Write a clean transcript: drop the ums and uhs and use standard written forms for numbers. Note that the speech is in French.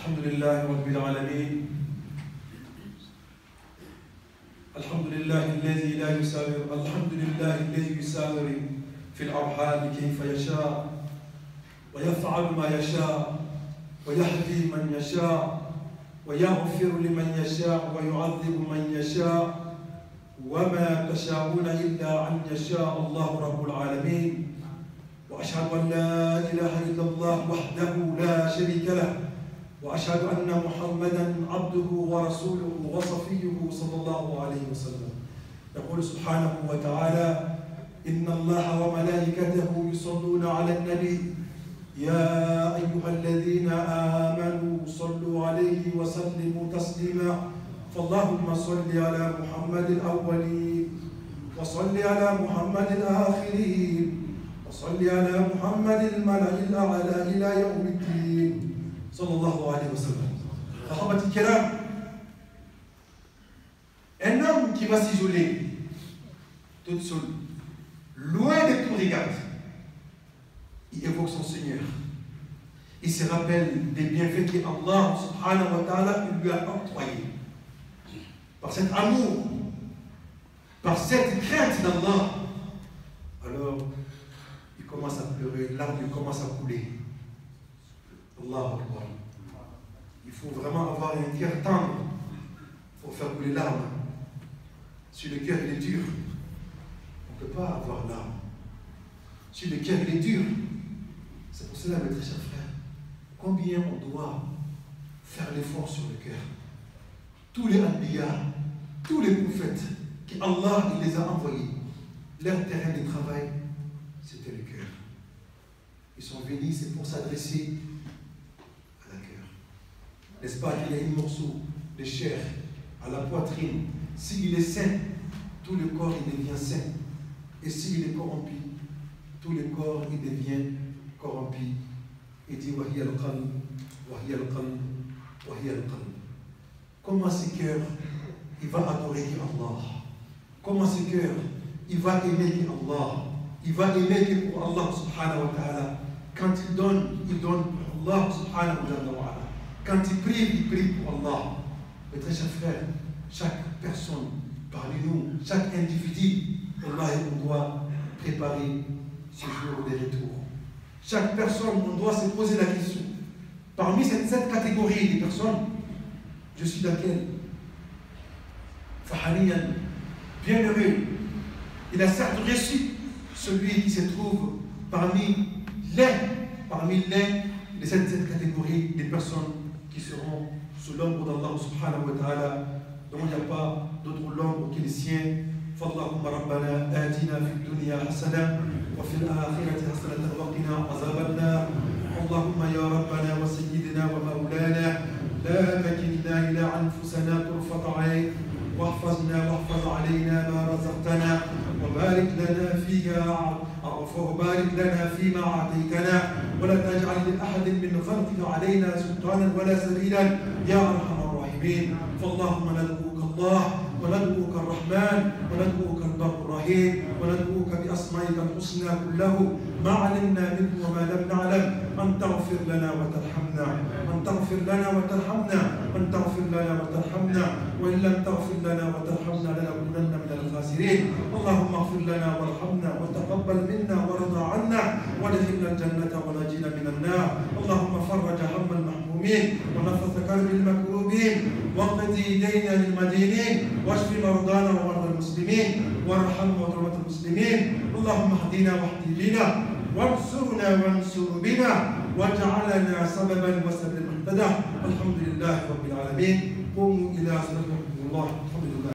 الحمد لله رب العالمين. الحمد لله الذي لا يساور، الحمد لله الذي يساور في الأرحام كيف يشاء ويفعل ما يشاء ويهدي من يشاء ويغفر لمن يشاء ويعذب من يشاء وما تشاءون إلا أن يشاء الله رب العالمين. وأشهد أن لا إله إلا الله وحده لا شريك له وأشهد أن محمدا عبده ورسوله وصفيه صلى الله عليه وسلم. يقول سبحانه وتعالى: إن الله وملائكته يصلون على النبي يا أيها الذين آمنوا صلوا عليه وسلموا تسليما. فاللهم صل على محمد الأولين وصل على محمد الآخرين وصل على محمد الملأ الأعلى إلى يوم الدين صلى الله عليه وسلم. Sahabati kiram, un homme qui va s'isoler tout seul, loin de tout regard, il évoque son Seigneur. Il se rappelle des bienfaits que Allah subhanahu wa ta'ala lui a octroyés. Par cet amour, par cette crainte d'Allah, alors il commence à pleurer, les larmes commencent à couler. Allahu Akbar. Il faut vraiment avoir un cœur tendre pour faire couler les larmes. Si le cœur il est dur, on ne peut pas avoir larmes. Si le cœur il est dur, c'est pour cela, mes très chers frères, combien on doit faire l'effort sur le cœur. Tous les anbiya, tous les prophètes, qu'Allah il les a envoyés, leur terrain de travail, c'était le cœur. Ils sont venus, c'est pour s'adresser à la cœur. N'est-ce pas qu'il y a un morceau de chair à la poitrine, s'il est sain, tout le corps il devient sain. Et s'il est corrompu, tout le corps il devient corrompu. Il dit Wahiya al-qalb, Wahiya al-qalb, Wahiya al-qalb. Comment ce cœur il va adorer Allah? Comment ce cœur il va aimer Allah? Il va aimer que pour Allah subhanahu wa ta'ala. Quand il donne pour Allah subhanahu wa ta'ala. Quand il prie pour Allah. Mes très chers frères, chaque personne parmi nous, chaque individu, Allah, on doit préparer ce jour de retour. Chaque personne, on doit se poser la question. Parmi cette catégorie de personnes, je suis laquelle? Fahaniyan, bienheureux. Il a certes reçu celui qui se trouve parmi l'un de cette catégorie des personnes qui seront sous l'ombre d'Allah subhanahu wa ta'ala, dont il n'y a pas d'autre l'ombre que les siens. فاللهم ربنا آتنا في الدنيا حسنة وفي الآخرة حسنة وقنا عذاب النار. اللهم يا ربنا وسيدنا ومولانا لا تكلنا إلى أنفسنا طرفة عين واحفظنا واحفظ علينا ما رزقتنا وبارك لنا فيما أعطيتنا ولا تجعل لأحد من خلقك علينا سلطانا ولا سبيلا يا أرحم الراحمين. فاللهم ندعوك الله وندعوك الرحمن وندعوك البر الرحيم وندعوك بأسمائك الحسنى كله ما علمنا منه وما لم نعلم أن تغفر لنا وترحمنا، أن تغفر لنا وترحمنا، أن تغفر لنا وترحمنا، وإن لم تغفر لنا وترحمنا لنكونن من الخاسرين. اللهم اغفر لنا وارحمنا وتقبل منا وارضى عنا وادخلنا الجنة ونجينا من النار. اللهم فرج هم المحمومين ونفث كرب المكروبين واقض دين للمدينين واشف مرضانا ومرضى المسلمين وارحم موتى المسلمين. اللهم اهدنا واهد بنا وانصرنا وانصر بنا واجعلنا سببا وسبب المهتدى. الحمد لله رب العالمين. قوموا الى صلاتكم الله. الحمد لله.